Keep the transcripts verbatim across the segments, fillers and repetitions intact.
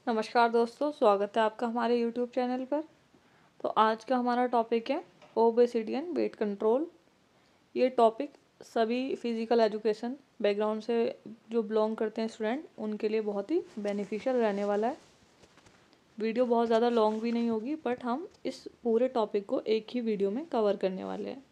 नमस्कार दोस्तों, स्वागत है आपका हमारे यूट्यूब चैनल पर। तो आज का हमारा टॉपिक है ओबेसिटी एंड वेट कंट्रोल। ये टॉपिक सभी फिज़िकल एजुकेशन बैकग्राउंड से जो बिलोंग करते हैं स्टूडेंट, उनके लिए बहुत ही बेनिफिशियल रहने वाला है। वीडियो बहुत ज़्यादा लॉन्ग भी नहीं होगी, बट हम इस पूरे टॉपिक को एक ही वीडियो में कवर करने वाले हैं।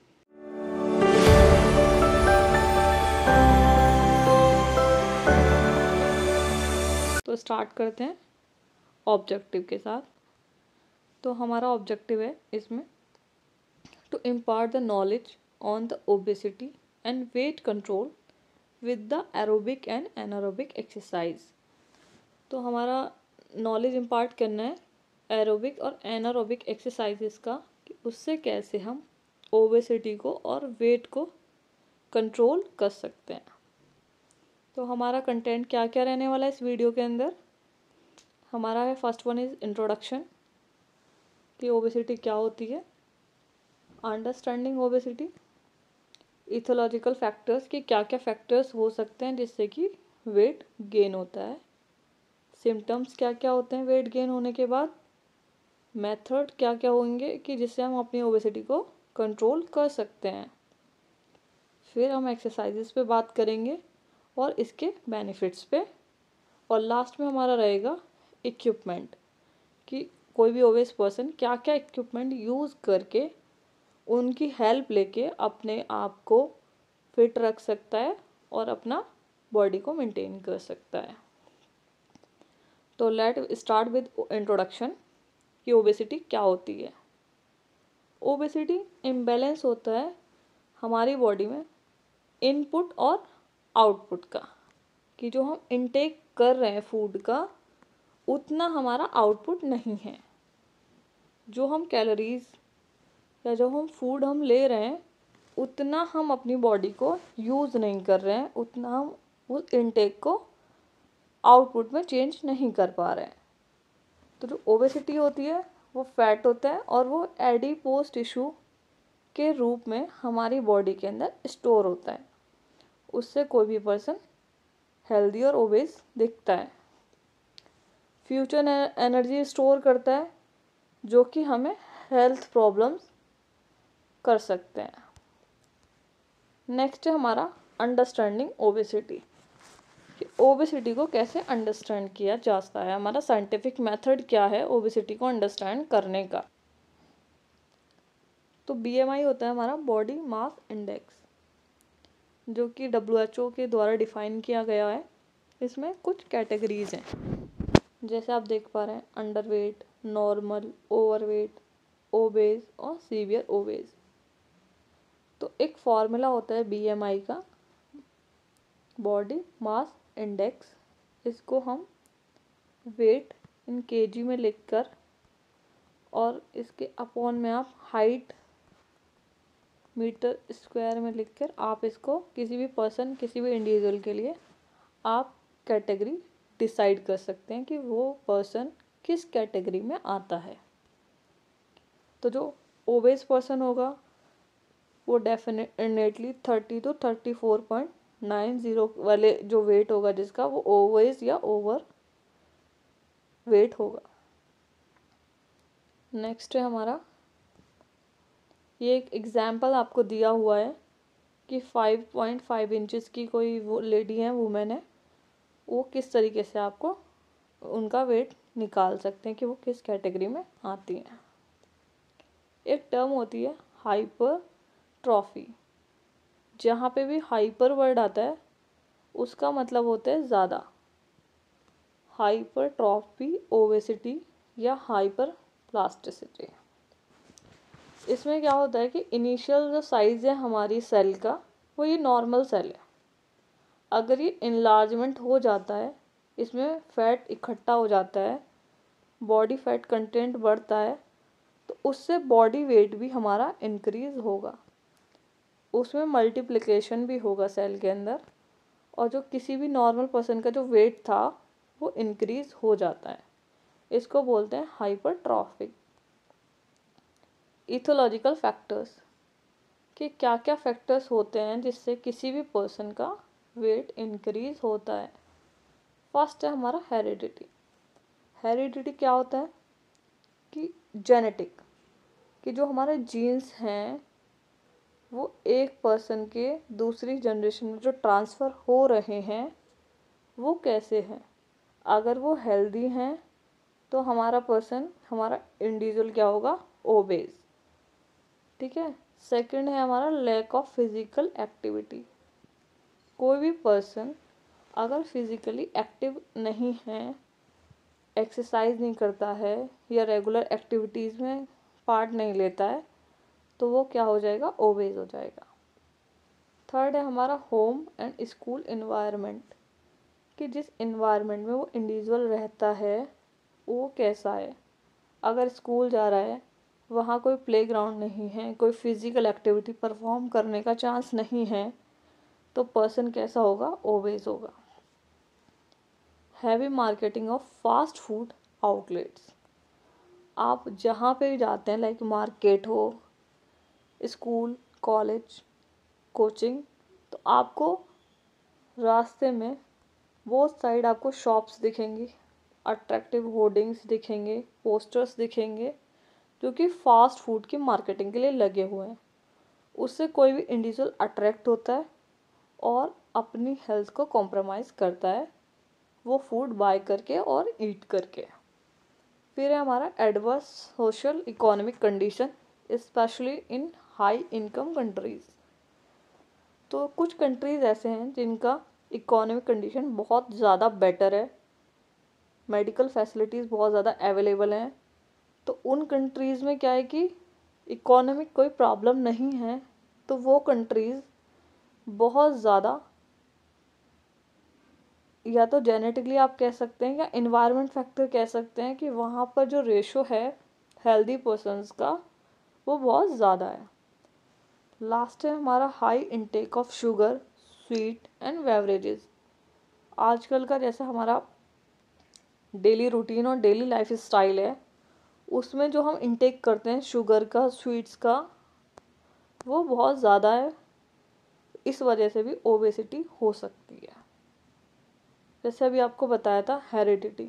तो स्टार्ट करते हैं ऑब्जेक्टिव के साथ। तो हमारा ऑब्जेक्टिव है इसमें to impart the knowledge on the obesity and weight control with the aerobic and anaerobic exercise. तो हमारा नॉलेज इम्पार्ट करना है एरोबिक और एनारोबिक एक्सरसाइजेस का, कि उससे कैसे हम ओबेसिटी को और वेट को कंट्रोल कर सकते हैं। तो हमारा कंटेंट क्या क्या रहने वाला है इस वीडियो के अंदर। हमारा है फर्स्ट वन इज़ इंट्रोडक्शन, कि ओबेसिटी क्या होती है, अंडरस्टैंडिंग ओबेसिटी, इथोलॉजिकल फैक्टर्स, कि क्या क्या फैक्टर्स हो सकते हैं जिससे कि वेट गेन होता है, सिम्टम्स क्या क्या होते हैं वेट गेन होने के बाद, मेथड क्या क्या होंगे कि जिससे हम अपनी ओबेसिटी को कंट्रोल कर सकते हैं। फिर हम एक्सरसाइजेस पे बात करेंगे और इसके बेनिफिट्स पे, और लास्ट में हमारा रहेगा इक्विपमेंट, कि कोई भी ओबेस पर्सन क्या क्या इक्विपमेंट यूज़ करके उनकी हेल्प लेके अपने आप को फिट रख सकता है और अपना बॉडी को मेंटेन कर सकता है। तो लेट स्टार्ट विद इंट्रोडक्शन, कि ओबेसिटी क्या होती है। ओबेसिटी इम्बैलेंस होता है हमारी बॉडी में इनपुट और आउटपुट का, कि जो हम इनटेक कर रहे हैं फूड का उतना हमारा आउटपुट नहीं है। जो हम कैलोरीज या जो हम फूड हम ले रहे हैं उतना हम अपनी बॉडी को यूज़ नहीं कर रहे हैं, उतना हम उस इनटेक को आउटपुट में चेंज नहीं कर पा रहे हैं। तो जो ओबेसिटी होती है वो फैट होता है और वो एडिपोज टिश्यू के रूप में हमारी बॉडी के अंदर स्टोर होता है। उससे कोई भी पर्सन हेल्दी और ओबेस दिखता है। फ्यूचर एनर्जी स्टोर करता है जो कि हमें हेल्थ प्रॉब्लम्स कर सकते हैं। नेक्स्ट है हमारा अंडरस्टैंडिंग ओबेसिटी, कि ओबेसिटी को कैसे अंडरस्टैंड किया जाता है, हमारा साइंटिफिक मेथड क्या है ओबेसिटी को अंडरस्टैंड करने का। तो बीएमआई होता है हमारा बॉडी मास इंडेक्स, जो कि डब्ल्यू एच ओ के द्वारा डिफाइन किया गया है। इसमें कुछ कैटेगरीज हैं, जैसे आप देख पा रहे हैं अंडरवेट, नॉर्मल, ओवरवेट, ओबेज और सीवियर ओबेज। तो एक फॉर्मूला होता है बीएमआई का, बॉडी मास इंडेक्स। इसको हम वेट इन केजी में लिखकर और इसके अपॉन में आप हाइट मीटर स्क्वायर में लिखकर आप इसको किसी भी पर्सन किसी भी इंडिविजुअल के लिए आप कैटेगरी डिसाइड कर सकते हैं कि वो पर्सन किस कैटेगरी में आता है। तो जो ओबेस पर्सन होगा वो definitely thirty two thirty four point nine zero वाले जो वेट होगा जिसका, वो ओबेस या ओवर वेट होगा। नेक्स्ट है हमारा, ये एक एग्जाम्पल आपको दिया हुआ है कि फाइव पॉइंट फाइव इंचज़ की कोई वो लेडी है, वुमेन है, वो किस तरीके से आपको उनका वेट निकाल सकते हैं कि वो किस कैटेगरी में आती हैं। एक टर्म होती है हाइपरट्रॉफी, जहाँ पे भी हाइपर वर्ड आता है उसका मतलब होता है ज़्यादा। हाइपरट्रॉफी ओबेसिटी या हाइपर प्लास्टिसिटी। इसमें क्या होता है कि इनिशियल जो साइज़ है हमारी सेल का वो ये नॉर्मल सेल है। अगर ये इनलार्जमेंट हो जाता है, इसमें फैट इकट्ठा हो जाता है, बॉडी फैट कंटेंट बढ़ता है, तो उससे बॉडी वेट भी हमारा इंक्रीज़ होगा, उसमें मल्टीप्लिकेशन भी होगा सेल के अंदर, और जो किसी भी नॉर्मल पर्सन का जो वेट था वो इंक्रीज़ हो जाता है। इसको बोलते हैं हाइपरट्रॉफिक। इथोलॉजिकल फैक्टर्स, कि क्या क्या फैक्टर्स होते हैं जिससे किसी भी पर्सन का वेट इंक्रीज़ होता है। फर्स्ट है हमारा हेरिडिटी, हेरिडिटी क्या होता है कि जेनेटिक, कि जो हमारे जीन्स हैं वो एक पर्सन के दूसरी जनरेशन में जो ट्रांसफ़र हो रहे हैं वो कैसे हैं। अगर वो हेल्दी हैं तो हमारा पर्सन, हमारा इंडिविजुअल क्या होगा, ओबेज। ठीक है। सेकंड है हमारा लैक ऑफ फिजिकल एक्टिविटी। कोई भी पर्सन अगर फिजिकली एक्टिव नहीं है, एक्सरसाइज नहीं करता है या रेगुलर एक्टिविटीज़ में पार्ट नहीं लेता है, तो वो क्या हो जाएगा, ओबेज हो जाएगा। थर्ड है हमारा होम एंड स्कूल इन्वायरमेंट, कि जिस इन्वायरमेंट में वो इंडिविजुअल रहता है वो कैसा है। अगर स्कूल जा रहा है, वहाँ कोई प्लेग्राउंड नहीं है, कोई फिजिकल एक्टिविटी परफॉर्म करने का चांस नहीं है, तो पर्सन कैसा होगा, ओबेज होगा। Heavy marketing of fast food outlets. आप जहाँ पे भी जाते हैं, लाइक मार्केट हो, स्कूल, कॉलेज, कोचिंग, तो आपको रास्ते में बहुत साइड आपको शॉप्स दिखेंगी, अट्रैक्टिव होर्डिंग्स दिखेंगे, पोस्टर्स दिखेंगे, जो कि फास्ट फूड की मार्केटिंग के लिए लगे हुए हैं। उससे कोई भी इंडिविजुअल अट्रैक्ट होता है और अपनी हेल्थ को कॉम्प्रोमाइज़ करता है वो फूड बाय करके और ईट करके। फिर है हमारा adverse social economic condition, specially in high income countries. तो कुछ कंट्रीज़ ऐसे हैं जिनका इकोनॉमिक कंडीशन बहुत ज़्यादा बेटर है, मेडिकल फैसिलिटीज़ बहुत ज़्यादा अवेलेबल हैं, तो उन कंट्रीज़ में क्या है कि इकोनॉमिक कोई प्रॉब्लम नहीं है, तो वो कंट्रीज़ बहुत ज़्यादा, या तो जेनेटिकली आप कह सकते हैं या इन्वायरमेंट फैक्टर कह सकते हैं, कि वहाँ पर जो रेशो है हेल्दी पर्सन्स का वो बहुत ज़्यादा है। लास्ट है हमारा high intake of sugar, sweet and beverages. आजकल का जैसा हमारा डेली रूटीन और डेली लाइफ स्टाइल है, उसमें जो हम इनटेक करते हैं शुगर का, स्वीट्स का, वो बहुत ज़्यादा है। इस वजह से भी ओबेसिटी हो सकती है। जैसे अभी आपको बताया था हेरिडिटी,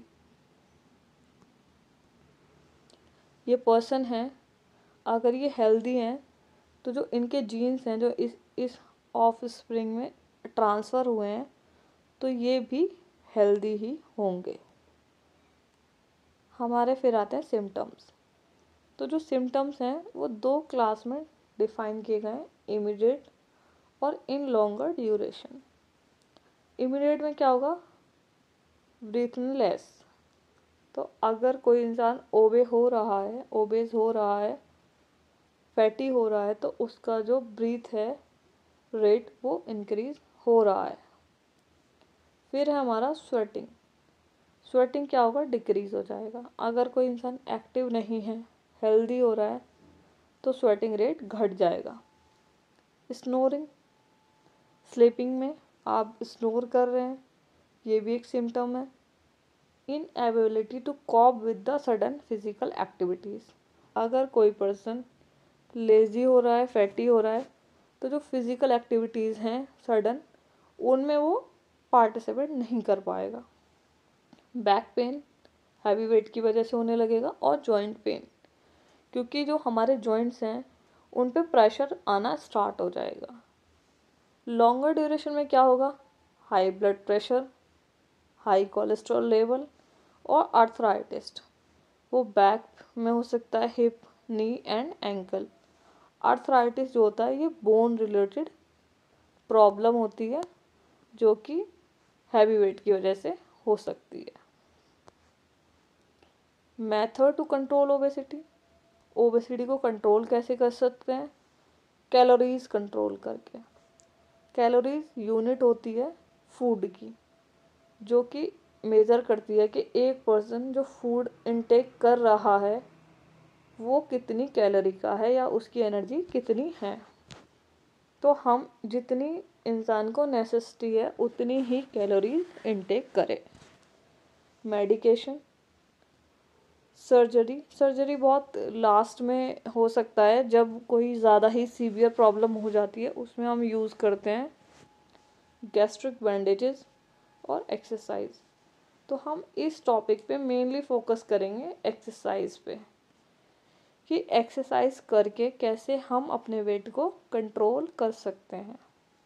ये पर्सन है, अगर ये हेल्दी हैं तो जो इनके जीन्स हैं जो इस इस ऑफ स्प्रिंग में ट्रांसफ़र हुए हैं, तो ये भी हेल्दी ही होंगे। हमारे फिर आते हैं सिम्टम्स। तो जो सिम्टम्स हैं वो दो क्लास में डिफाइन किए गए हैं, इमीडिएट और इन लॉन्गर ड्यूरेशन। इमीडिएट में क्या होगा, ब्रीथलेस। तो अगर कोई इंसान ओबे हो रहा है, ओबेज हो रहा है, फैटी हो रहा है, तो उसका जो ब्रीथ है रेट वो इंक्रीज हो रहा है। फिर है हमारा स्वेटिंग। स्वेटिंग क्या होगा, डिक्रीज हो जाएगा। अगर कोई इंसान एक्टिव नहीं है, हेल्दी हो रहा है, तो स्वेटिंग रेट घट जाएगा। स्नोरिंग, स्लीपिंग में आप स्नोर कर रहे हैं, ये भी एक सिम्टम है। Inability to cope with the sudden physical activities. अगर कोई पर्सन लेज़ी हो रहा है, फैटी हो रहा है, तो जो फिज़िकल एक्टिविटीज़ हैं सडन, उनमें वो पार्टिसिपेट नहीं कर पाएगा। बैक पेन हैवी वेट की वजह से होने लगेगा, और जॉइंट पेन, क्योंकि जो हमारे जॉइंट्स हैं उन पे प्रेशर आना स्टार्ट हो जाएगा। लॉन्गर ड्यूरेशन में क्या होगा, high blood pressure, high cholesterol level और आर्थराइटिस। वो बैक में हो सकता है, hip, knee and ankle. Arthritis जो होता है ये बोन रिलेटेड प्रॉब्लम होती है, जो कि हैवी वेट की वजह से हो सकती है। Method to control obesity. Obesity को कंट्रोल कैसे कर सकते हैं, कैलोरीज कंट्रोल करके। कैलोरीज यूनिट होती है फूड की, जो कि मेज़र करती है कि एक पर्सन जो फूड इनटेक कर रहा है वो कितनी कैलोरी का है या उसकी एनर्जी कितनी है। तो हम जितनी इंसान को नेसेसिटी है उतनी ही कैलोरीज इनटेक करें। Medication, surgery. सर्जरी बहुत लास्ट में हो सकता है, जब कोई ज़्यादा ही सीवियर प्रॉब्लम हो जाती है, उसमें हम यूज़ करते हैं गैस्ट्रिक बैंडेजेस और एक्सरसाइज। तो हम इस टॉपिक पे मेनली फोकस करेंगे एक्सरसाइज पे, कि एक्सरसाइज करके कैसे हम अपने वेट को कंट्रोल कर सकते हैं।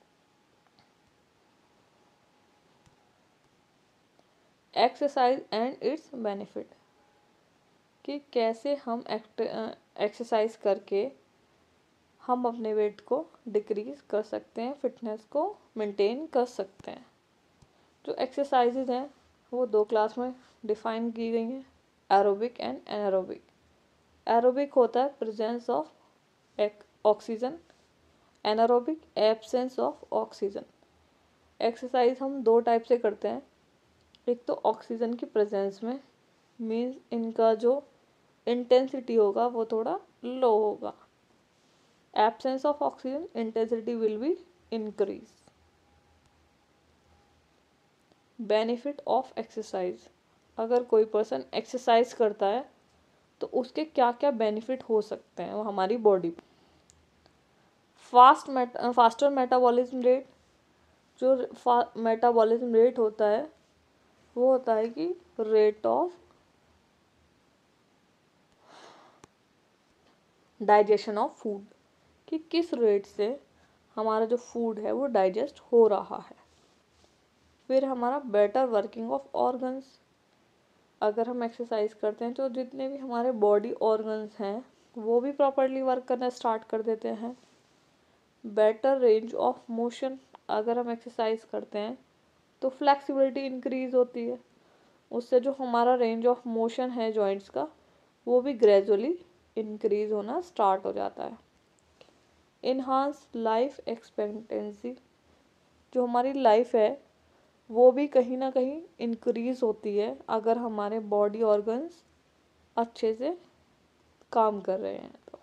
एक्सरसाइज एंड इट्स बेनिफिट, कि कैसे हम एक्सरसाइज करके हम अपने वेट को डिक्रीज कर सकते हैं, फिटनेस को मेंटेन कर सकते हैं। जो एक्सरसाइजेज हैं वो दो क्लास में डिफाइन की गई हैं, एरोबिक एंड एनारोबिक। एरोबिक होता है presence of oxygen, anaerobic absence of oxygen. Exercise हम दो टाइप से करते हैं, एक तो ऑक्सीजन की प्रेजेंस में, मीन्स इनका जो इंटेंसिटी होगा वो थोड़ा लो होगा। Absence of oxygen, intensity will be increase. Benefit of exercise, अगर कोई पर्सन एक्सरसाइज करता है तो उसके क्या क्या बेनिफिट हो सकते हैं वो हमारी बॉडी पे। Fast met faster metabolism rate, जो मेटाबॉलिज्म रेट होता है वो होता है कि rate of digestion of food, कि किस रेट से हमारा जो फूड है वो डाइजेस्ट हो रहा है। फिर हमारा बेटर वर्किंग ऑफ ऑर्गन्स, अगर हम एक्सरसाइज करते हैं तो जितने भी हमारे बॉडी ऑर्गन्स हैं वो भी प्रॉपरली वर्क करना स्टार्ट कर देते हैं। बेटर रेंज ऑफ मोशन, अगर हम एक्सरसाइज करते हैं तो फ्लेक्सिबिलिटी इंक्रीज होती है, उससे जो हमारा रेंज ऑफ मोशन है जॉइंट्स का वो भी ग्रेजुअली इंक्रीज होना स्टार्ट हो जाता है। इन्हांस लाइफ एक्सपेक्टेंसी, जो हमारी लाइफ है वो भी कहीं ना कहीं इंक्रीज होती है अगर हमारे बॉडी ऑर्गन्स अच्छे से काम कर रहे हैं तो।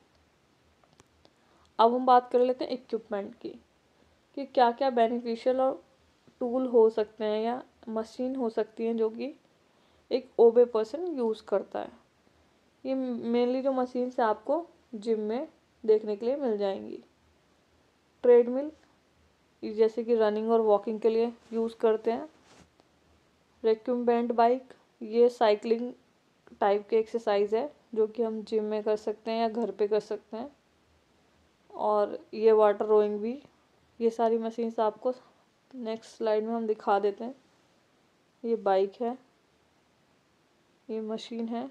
अब हम बात कर लेते हैं इक्विपमेंट की, कि क्या क्या बेनिफिशियल और टूल हो सकते हैं या मशीन हो सकती हैं जो कि एक ओबे पर्सन यूज़ करता है। ये मेनली जो मशीन से आपको जिम में देखने के लिए मिल जाएंगी। ट्रेडमिल, जैसे कि रनिंग और वॉकिंग के लिए यूज़ करते हैं। रिक्यूम्बेंट बाइक, ये साइकिलिंग टाइप के एक्सरसाइज है जो कि हम जिम में कर सकते हैं या घर पे कर सकते हैं। और ये वाटर रोइंग भी, ये सारी मशीन्स आपको नेक्स्ट स्लाइड में हम दिखा देते हैं। ये बाइक है, ये मशीन है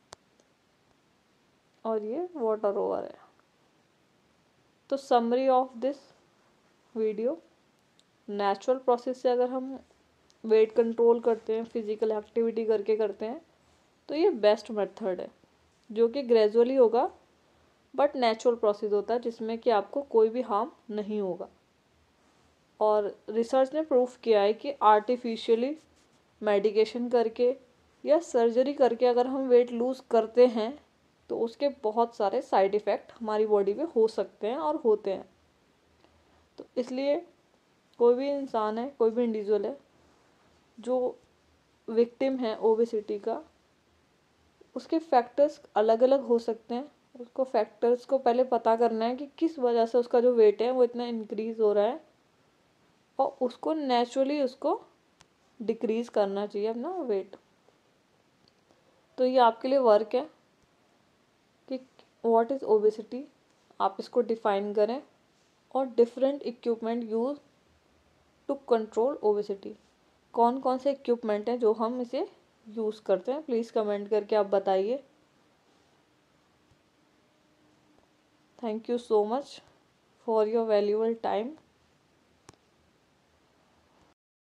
और ये वाटर रोवर है। तो summary of this video, natural process से अगर हम वेट कंट्रोल करते हैं, फिजिकल एक्टिविटी करके करते हैं, तो ये बेस्ट मेथड है जो कि ग्रेजुअली होगा बट नेचुरल प्रोसेस होता है जिसमें कि आपको कोई भी हार्म नहीं होगा। और रिसर्च ने प्रूफ किया है कि आर्टिफिशियली मेडिकेशन करके या सर्जरी करके अगर हम वेट लूज़ करते हैं तो उसके बहुत सारे साइड इफ़ेक्ट हमारी बॉडी में हो सकते हैं और होते हैं। तो इसलिए कोई भी इंसान है, कोई भी इंडिविजुअल है जो विक्टिम है ओबेसिटी का, उसके फैक्टर्स अलग अलग हो सकते हैं। उसको फैक्टर्स को पहले पता करना है कि किस वजह से उसका जो वेट है वो इतना इंक्रीज हो रहा है और उसको नेचुरली उसको डिक्रीज करना चाहिए अपना वेट। तो ये आपके लिए वर्क है कि व्हाट इज़ ओबेसिटी, आप इसको डिफाइन करें और different equipment use to control obesity. कौन कौन से इक्विपमेंट हैं जो हम इसे यूज़ करते हैं, प्लीज़ कमेंट करके आप बताइए। Thank you so much for your valuable time.